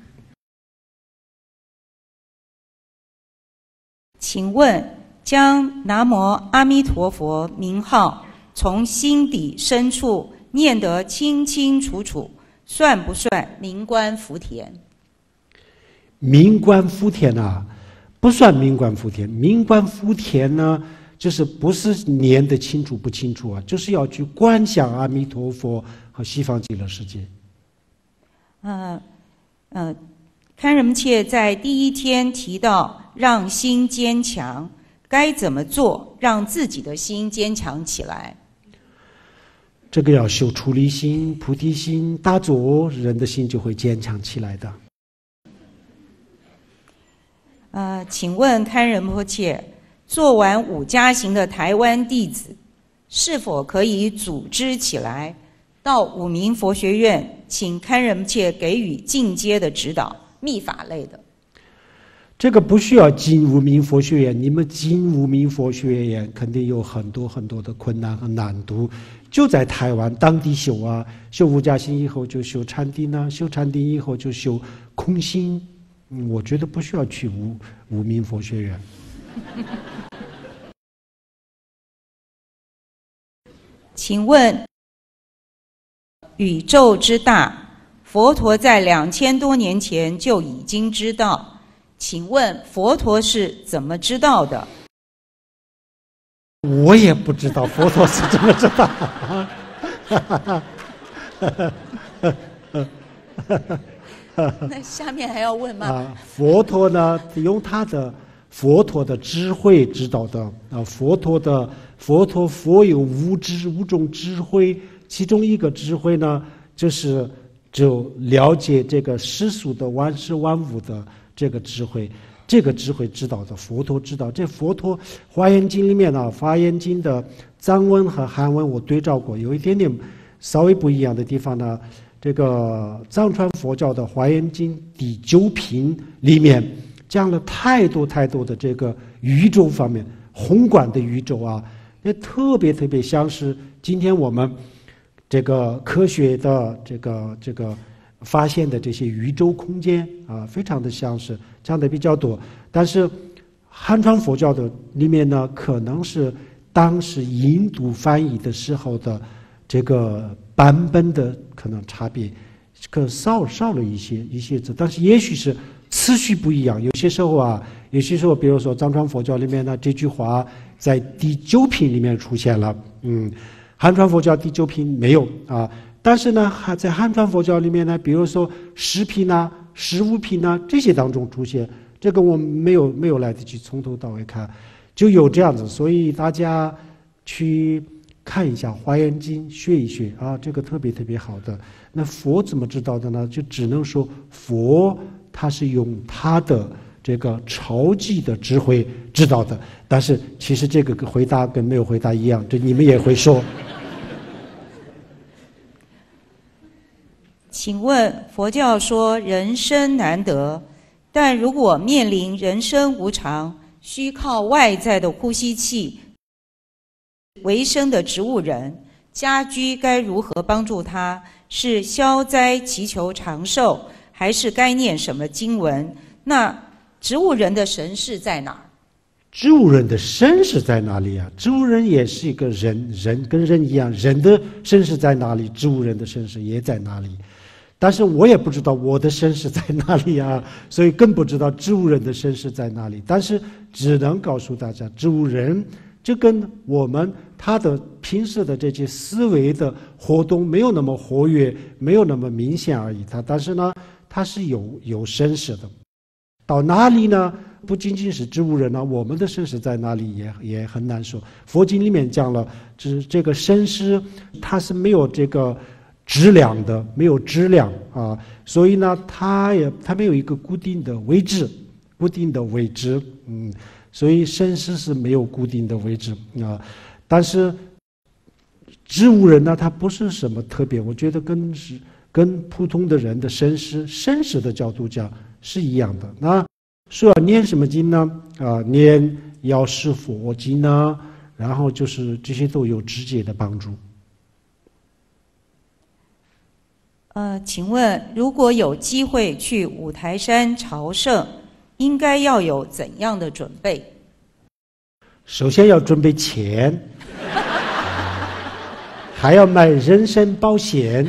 请问，将南无阿弥陀佛名号从心底深处念得清清楚楚，算不算明观福田？ 明观福田啊，不算明观福田。明观福田呢，就是不是念得清楚不清楚啊，就是要去观想阿弥陀佛和西方极乐世界。 呃呃，堪仁切在第一天提到让心坚强，该怎么做让自己的心坚强起来？ 这个要修出离心、菩提心，大做人的心就会坚强起来的。 呃，请问堪仁波切，做完五加行的台湾弟子，是否可以组织起来到五明佛学院，请堪仁波切给予进阶的指导，密法类的？ 这个不需要进无名佛学院，你们进无名佛学院肯定有很多很多的困难和难度。就在台湾当地修啊，修五加行以后就修禅定啊，修禅定以后就修空心。嗯，我觉得不需要去无无名佛学院。 请问，宇宙之大，佛陀在两千多年前就已经知道。请问佛陀是怎么知道的？ 我也不知道佛陀是怎么知道。 那下面还要问吗？ 啊，佛陀呢，用他的佛陀的智慧知道的啊，佛陀的佛陀佛有五智五种智慧，其中一个智慧呢，就是就了解这个世俗的万事万物的这个智慧。这个智慧知道的，佛陀知道。这佛陀《华严经》里面呢，《华严经》的藏文和汉文我对照过，有一点点稍微不一样的地方呢。这个藏传佛教的《华严经》第九品里面讲了太多太多的这个宇宙方面宏观的宇宙啊，也特别特别像是今天我们这个科学的这个这个发现的这些宇宙空间啊，非常的相似，讲的比较多。但是汉传佛教的里面呢，可能是当时印度翻译的时候的这个版本的可能差别，可少少了一些一些字，但是也许是次序不一样。有些时候啊，有些时候，比如说藏传佛教里面呢，这句话在第九品里面出现了，嗯，汉传佛教第九品没有啊。但是呢，还在汉传佛教里面呢，比如说十品啊、十五品啊这些当中出现，这个我没有没有来得及从头到尾看，就有这样子。所以大家去看一下《华严经》，学一学啊，这个特别特别好的。那佛怎么知道的呢？就只能说佛他是用他的这个超级的智慧知道的。但是其实这个回答跟没有回答一样，这你们也会说。 请问佛教说人生难得，但如果面临人生无常，需靠外在的呼吸器为生的植物人，家居该如何帮助他？是消灾祈求长寿，还是该念什么经文？那植物人的神识在哪儿？ 植物人的身世在哪里啊？植物人也是一个人，人跟人一样，人的身世在哪里？植物人的身世也在哪里？ 但是我也不知道我的身世在哪里啊，所以更不知道植物人的身世在哪里。但是只能告诉大家，植物人这跟我们他的平时的这些思维的活动没有那么活跃，没有那么明显而已。他但是呢，他是有有身世的。到哪里呢？不仅仅是植物人呢，我们的身世在哪里也也很难说。佛经里面讲了，这这个身世它是没有这个质量的，没有质量啊，所以呢，它也它没有一个固定的位置，固定的位置，嗯，所以身世是没有固定的位置啊。但是植物人呢，他不是什么特别，我觉得跟是跟普通的人的身世身世的角度讲是一样的。那说要念什么经呢？啊，念药师佛经呢，然后就是这些都有直接的帮助。 呃，请问如果有机会去五台山朝圣，应该要有怎样的准备？ 首先要准备钱，还要买人身保险，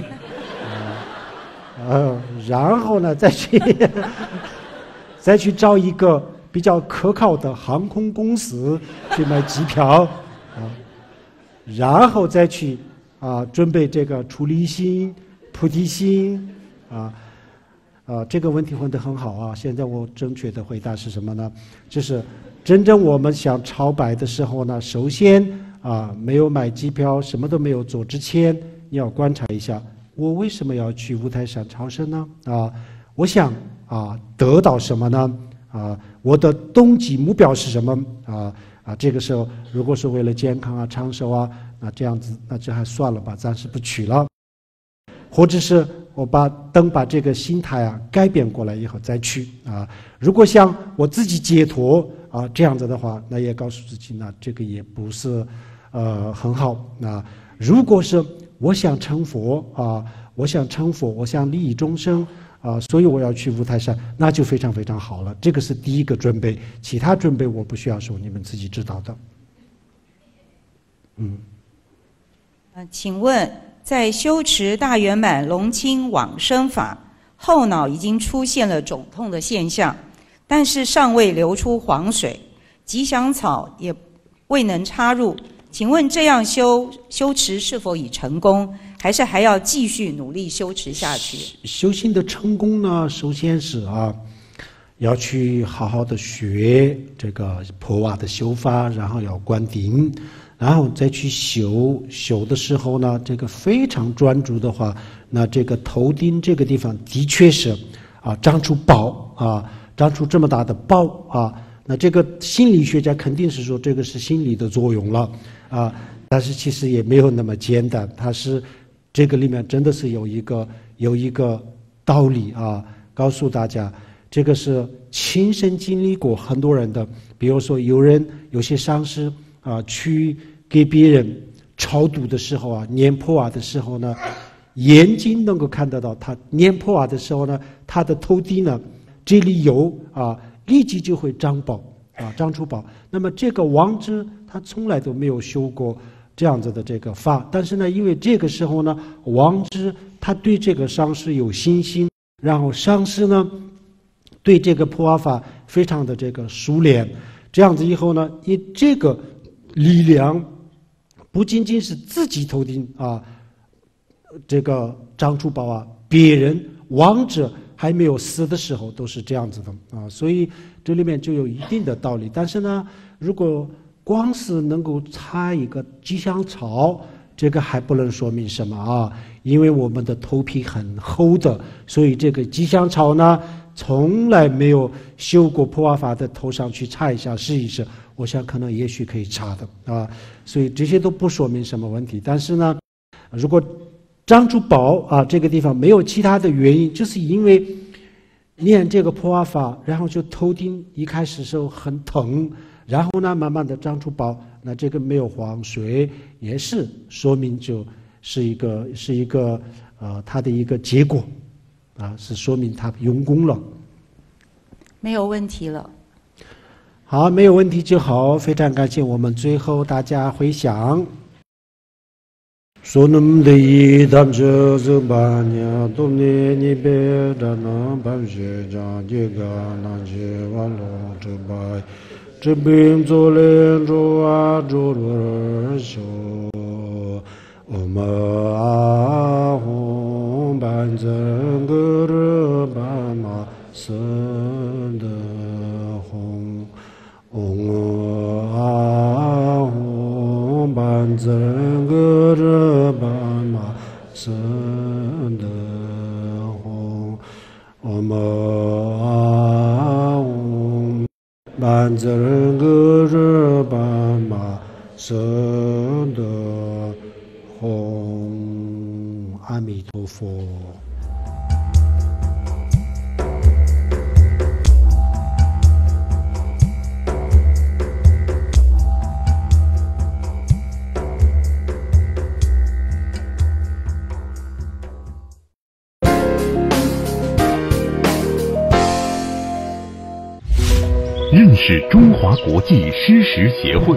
呃，然后呢再去再去找一个比较可靠的航空公司去买机票，啊，然后再去啊准备这个出离心、菩提心，啊啊这个问题问得很好啊！现在我正确的回答是什么呢？就是真正我们想朝拜的时候呢，首先啊没有买机票，什么都没有做之前，你要观察一下，我为什么要去五台山朝圣呢？啊，我想。啊，得到什么呢？啊，我的动机目标是什么？啊啊，这个时候如果是为了健康啊、长寿啊，那这样子，那就还算了吧，暂时不去了。或者是我把等把这个心态啊改变过来以后再去啊。如果想我自己解脱啊，这样子的话，那也告诉自己，那这个也不是呃很好。那如果是我想成佛啊，我想成佛，我想利益众生。啊，所以我要去五台山，那就非常非常好了。这个是第一个准备，其他准备我不需要说，你们自己知道的。嗯。 呃，请问在修持大圆满龙清往生法，后脑已经出现了肿痛的现象，但是尚未流出黄水，吉祥草也未能插入。请问这样修修持是否已成功，还是还要继续努力修持下去？ 修行的成功呢，首先是啊，要去好好的学这个破瓦的修法，然后要观顶，然后再去修。修的时候呢，这个非常专注的话，那这个头顶这个地方的确是啊长出包啊，长出这么大的包啊。那这个心理学家肯定是说这个是心理的作用了啊，但是其实也没有那么简单，它是这个里面真的是有一个有一个道理啊，告诉大家，这个是亲身经历过很多人的，比如说有人有些上师啊去给别人超度的时候啊，念破瓦的时候呢，眼睛能够看得到，他念破瓦的时候呢，他的头顶呢这里有啊。立即就会长包啊，长出包。那么这个王之他从来都没有修过这样子的这个法，但是呢，因为这个时候呢，王之他对这个上师有信心，然后上师呢对这个破瓦法非常的这个熟练，这样子以后呢，以这个力量不仅仅是自己头顶啊，这个长出包啊，别人王者。还没有死的时候都是这样子的啊，所以这里面就有一定的道理。但是呢，如果光是能够插一个吉祥草，这个还不能说明什么啊，因为我们的头皮很厚的，所以这个吉祥草呢，从来没有修过破瓦法的头上去插一下试一试，我想可能也许可以插的啊，所以这些都不说明什么问题。但是呢，如果长出包啊，这个地方没有其他的原因，就是因为念这个破瓦法，然后就头顶一开始时候很疼，然后呢慢慢的长出包，那这个没有黄水，也是说明就是一个是一个呃它的一个结果，啊，是说明它用功了。 没有问题了。 好，没有问题就好，非常感谢我们最后大家回想。 Sonam de dam je zubanya domne ni be dana bam je ja je ga na je wa lo je bai je bim zo le ro a ro ro sho o ma a hom ban zeng ge ba ma sen de hong ong a hom ban zeng ge ba ma sen de hong o ma a hom ban zeng ge ba ma sen de hong。阿弥陀佛。 认识中华国际施食协会。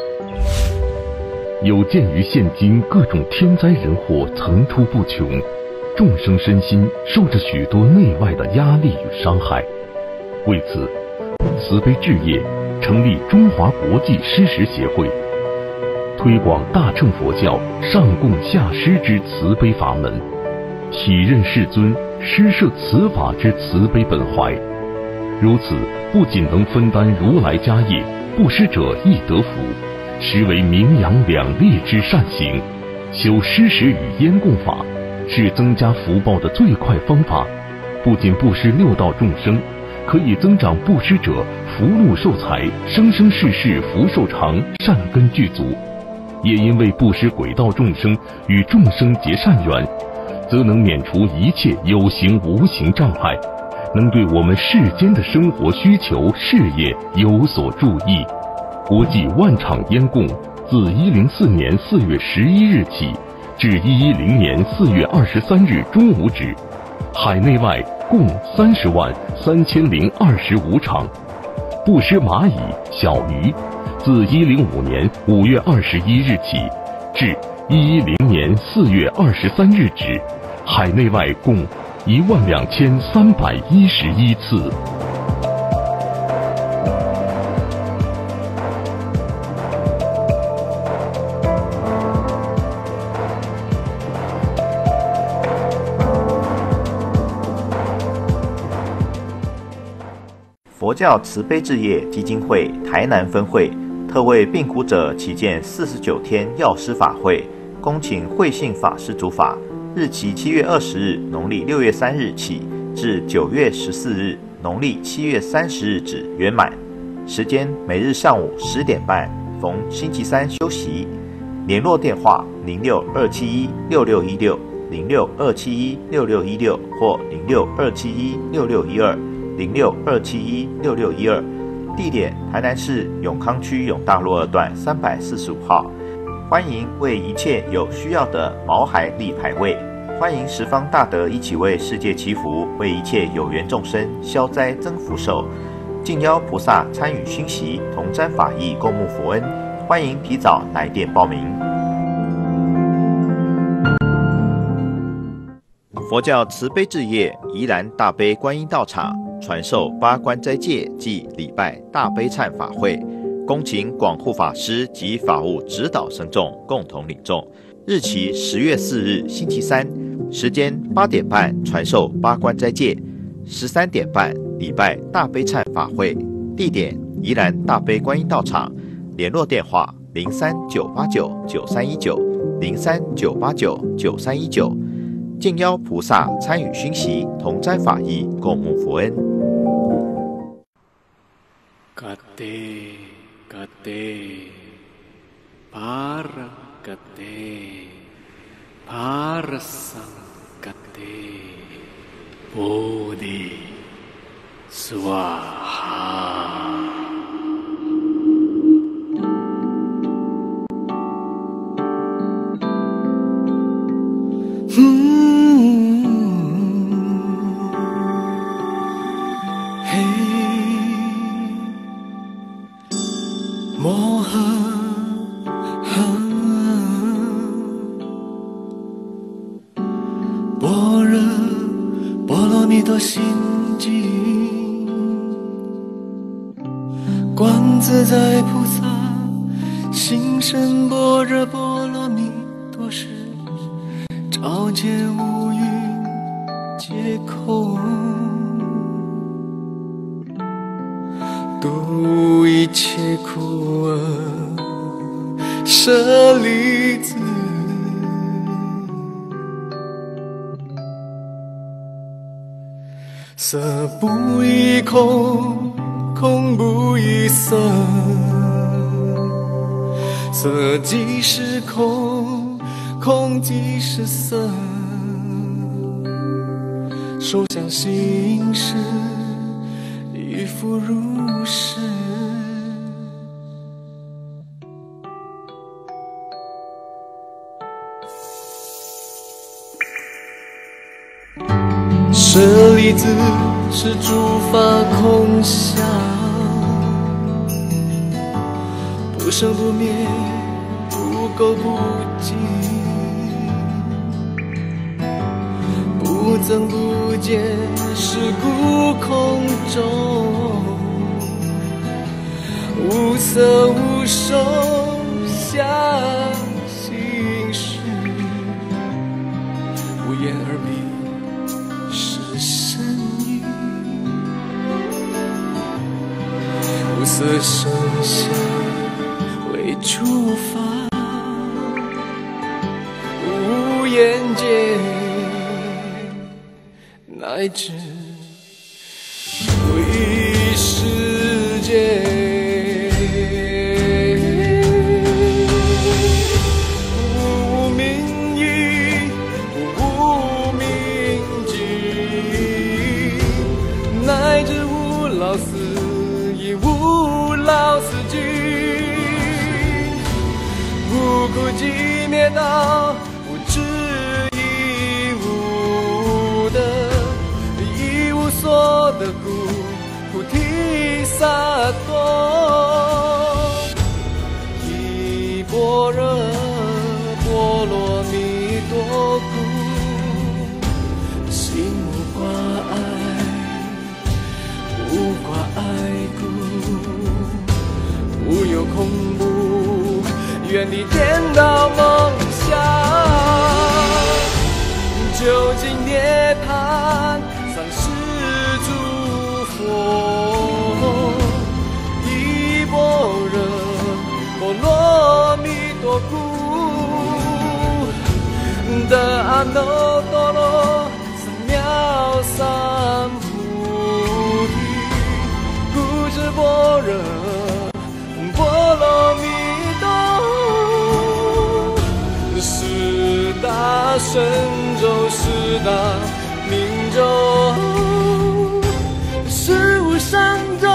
有鉴于现今各种天灾人祸层出不穷，众生身心受着许多内外的压力与伤害，为此，慈悲置业成立中华国际施食协会，推广大乘佛教上供下施之慈悲法门，体认世尊施设此法之慈悲本怀。如此，不仅能分担如来家业，布施者亦得福。实为名扬两利之善行，修施食与烟供法是增加福报的最快方法。不仅布施六道众生，可以增长布施者福禄寿财，生生世世福寿长，善根具足。也因为布施轨道众生与众生结善缘，则能免除一切有形无形障碍，能对我们世间的生活需求、事业有所助益。国际万场烟供自一零四年四月十一日起至一一零年四月二十三日中午止，海内外共三十万三千零二十五场。布施蚂蚁、小鱼，自一零五年五月二十一日起至一一零年四月二十三日止，海内外共一万两千三百一十一次。 佛教慈悲置业基金会台南分会特为病苦者祈见四十九天药师法会，恭请慧信法师主法，日期七月二十日（农历六月三日）起至九月十四日（农历七月三十日）止圆满。时间每日上午十点半，逢星期三休息。联络电话零六二七一六六一六、零六二七一六六一六或零六二七一六六一二。零六二七一六六一二，地点台南市永康区永大路二段三百四十五号。欢迎为一切有需要的毛孩立牌位，欢迎十方大德一起为世界祈福，为一切有缘众生消灾增福寿。敬邀菩萨参与熏习，同沾法益，共沐佛恩。欢迎提早来电报名。佛教慈悲置业宜兰大悲观音道场传授八关斋戒暨礼拜大悲忏法会，恭请广护法师及法务指导僧众共同领众。日期十月四日星期三，时间八点半传授八关斋戒，十三点半礼拜大悲忏法会。地点宜兰大悲观音道场，联络电话零三九八九九三一九、零三九八九九三一九。敬邀菩萨参与熏习，同沾法益，共沐佛恩。 Kate, kate, para kate, para sang kate, Bodhi Swaha。 的心境，观自在菩萨心身般若波罗蜜多时，照见五蕴皆空，度一切苦厄舍利子。色不异空，空不异色，色即是空，空即是色，受想行识亦复如是。舍利子，是诸法空相，不生不灭，不垢不净，不增不减，是故空中无色无受想行识，无言而明无色声香为诸法，无眼界乃至为世界。无明意，无明尽，乃至无老死，无老死尽，无苦集灭道，无智亦无得，一无所得故，菩提萨埵，依般若波罗蜜多故，心无挂碍，无挂碍故，无有恐怖，远离颠倒梦想，究竟涅槃，丧失诸佛，依般若波罗蜜多故，得阿耨多罗三藐三菩提，故知般若波罗蜜多，十大神咒，十大明咒，十无上咒，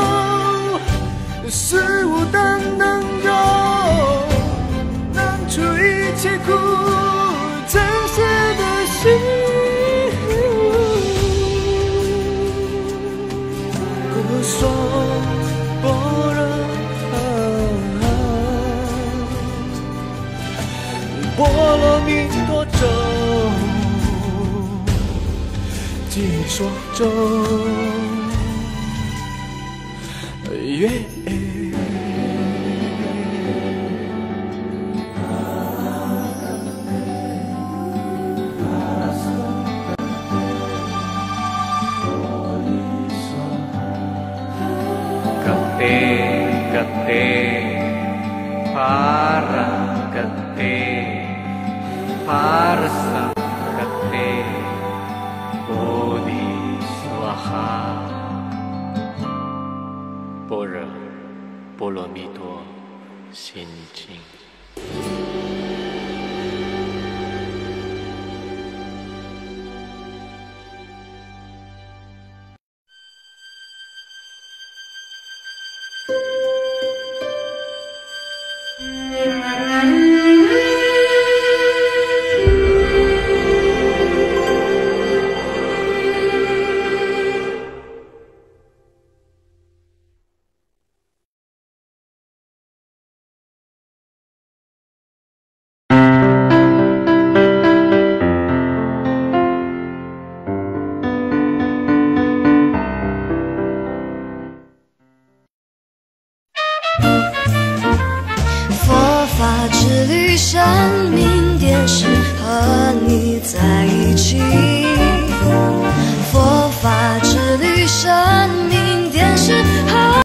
十无等等咒，能除一切苦，真实的心。故说般若波罗蜜多咒，即说咒曰。Gate, gate, para gate, parsa gate, bodhi swaha, 般若波罗蜜多心经。 生。